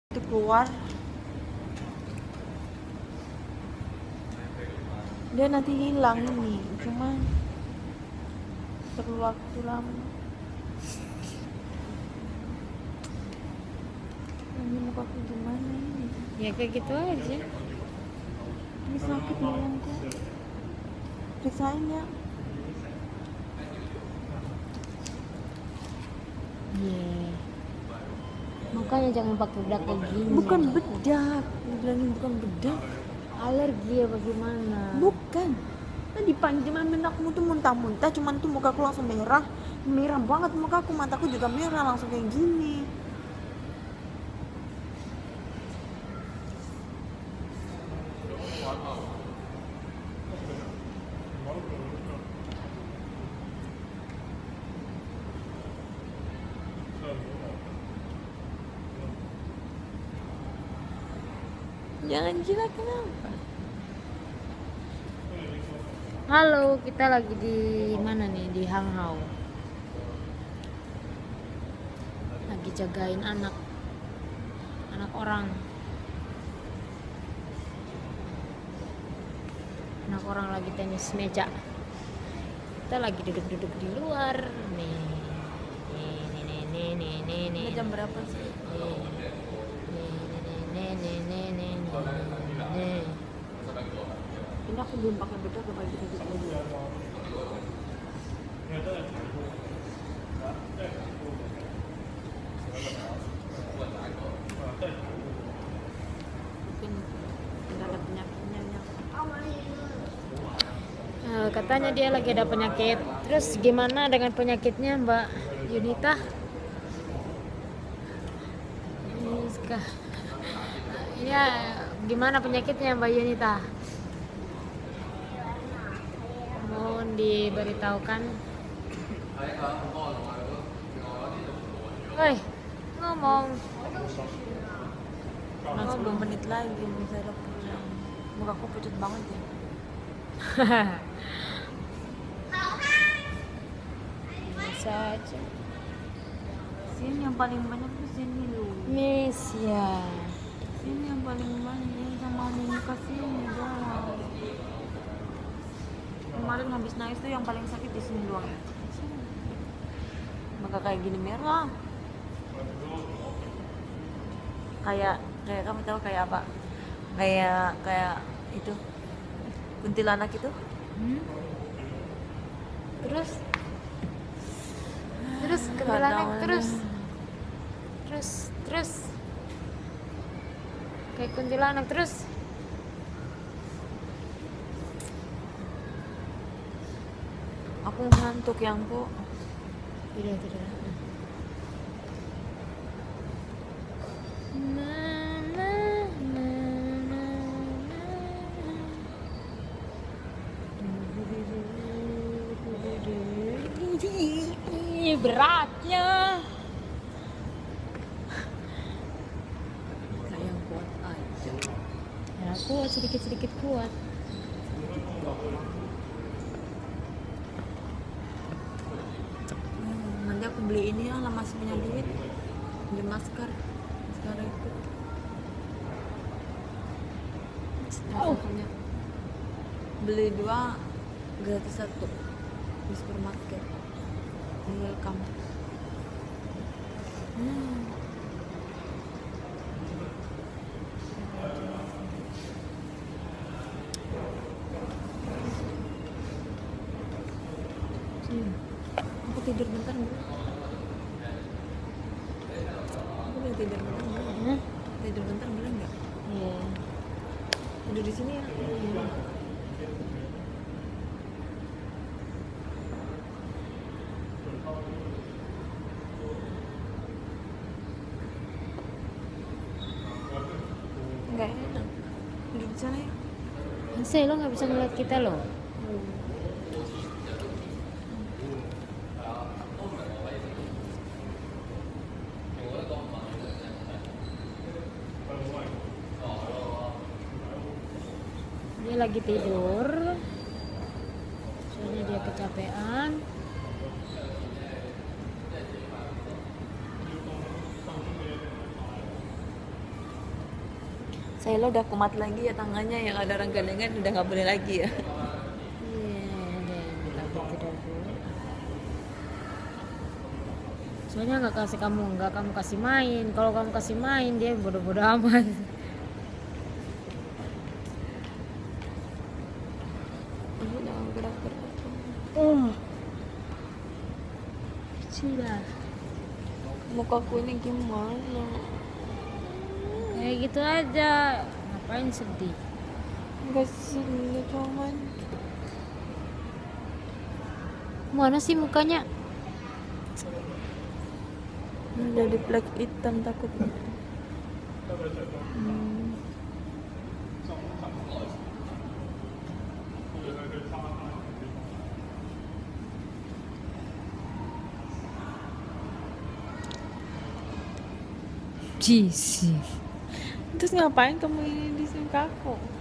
Itu keluar dia nanti hilang ini, cuma perlu waktu lama. Ini muka aku gimana ini? Ya kayak gitu aja. Ini sakit mulutku. Periksain ya. Yeah. Makanya jangan pakai bedak kayak gini. Bukan bedak, dibilangin bukan bedak. Alergi apa gimana? Bukan. Tadi panjaman benakmu tuh muntah-muntah, cuman tuh mukaku langsung merah. Merah banget mukaku, mataku juga merah langsung kayak gini. Jangan gila, kenapa? Halo, kita lagi di mana nih? Di Hang Hao. Lagi jagain anak orang. Anak orang lagi tenis meja. Kita lagi duduk-duduk di luar nih. Nih. Udah jam berapa sih? Nih. Ini aku belum pakai bedak, apa gitu dulu. Mungkin tidak ada penyakitnya. Katanya dia lagi ada penyakit. Terus gimana dengan penyakitnya Mbak Yunita? Ya, gimana penyakitnya Mbak Yunita? Mohon diberitahukan. Woi, ngomong. Masih 10 menit lagi saya pulang. Muka aku pucat banget ya. Bisa aja. Sini yang paling banyak tuh sini loh. Miss ya. Sini yang paling banyak sama muka sini doang. Kemarin habis nangis tuh yang paling sakit di sini doang. Sini. Maka kayak gini merah. Kayak kamu tahu kayak apa? Kayak itu kuntilanak itu. Terus kuntilanak terus kayak kuntilanak terus. Aku ngantuk yang kok. Tidak. Beratnya. Kayak kuat aja. Ya kuat, sedikit kuat. Nanti aku beli ini lah, masih punya duit. Beli masker sekarang itu. Punya. Beli 2 gratis 1 di supermarket. Welcome. Aku tidur bentar dulu. Aku boleh tidur bentar dulu. Tidur bentar boleh nggak? Iya. Tidur di sini ya. Nggak enak. Tidur di sana ya. Saya lo nggak bisa ngeliat kita loh. Dia lagi tidur, soalnya dia kecapean. Saya lo udah kumat lagi ya tangannya, yang ada renggalengan udah nggak boleh lagi ya. Iya, ada yang bilang gitu dulu. Soalnya nggak kamu kasih main. Kalau kamu kasih main dia bodoh-bodoh amat. Ibu jangan gerak-gerak. Sudah. Mukaku ini gimana? Kayak gitu aja. Ngapain sedih? Enggak sih, cuman Mana sih mukanya? jadi plek hitam takutnya. Jisi. Terus ngapain kamu ini di sini aku?